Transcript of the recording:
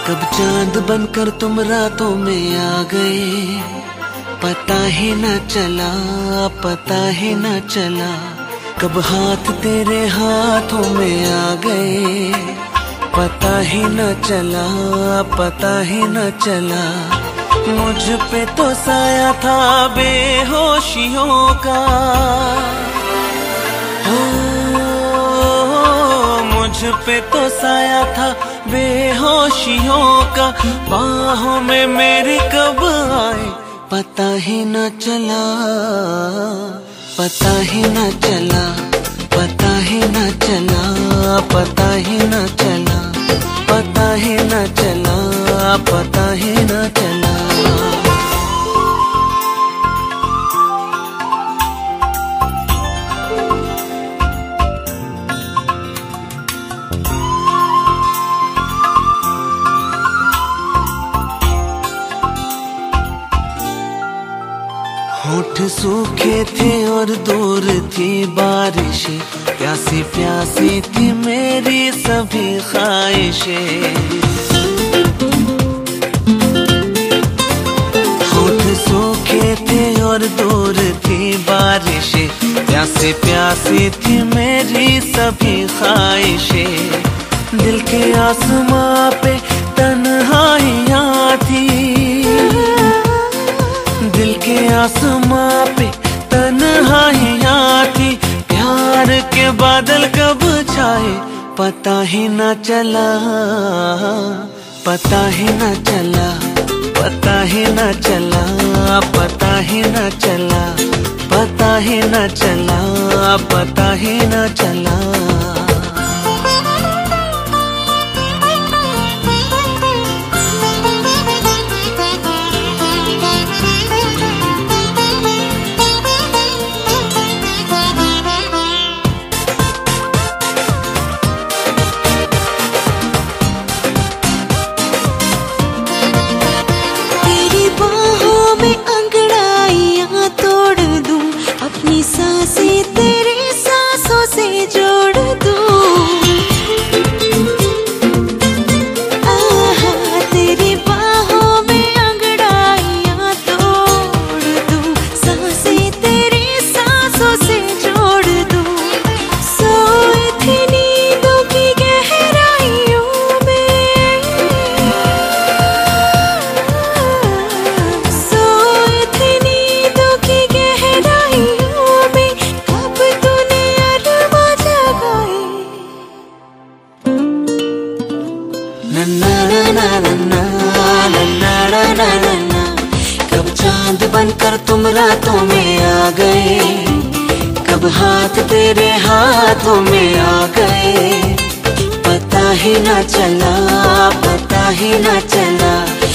कब चांद बनकर तुम रातों में आ गए, पता ही न चला, पता ही न चला। कब हाथ तेरे हाथों में आ गए, पता ही न चला, पता ही न चला। मुझ पे तो साया था बेहोशियों का, मुझ पे तो साया था बेहोशियों का। बाहों में मेरी कब आए पता ही न चला, पता ही न चला, पता ही न चला, पता ही न चला, पता ही न चला, पता ही न चला। होठ सूखे थे और दूर थी बारिशें, प्यासी प्यासी थी मेरी सभी ख्वाहिशें। होठ सूखे थे और दूर थी बारिशें, प्यासी प्यासी थी मेरी सभी ख्वाहिशें। दिल के आसमां पे तन्हाइयां थी, दिल के आसमां पे तन्हाइयां थी। प्यार के बादल कब छाए पता ही न चला, पता ही न चला, पता ही न चला, पता ही न चला, पता ही न चला, पता ही न चला। सांसें तेरी सांसों से जोड़ दूं, आहा तेरी बाहों में अंगड़ाइयां तोड़ दूं, सांसें तेरी सांसों से जोड़ दूं। सोई थी नींदों की गहराइयों में, सोई थी नींदों की गहराइयों। कब चांद बनकर तुम रातों में आ गए, कब हाथ तेरे हाथों में आ गए। पता ही न चला, पता ही न चला।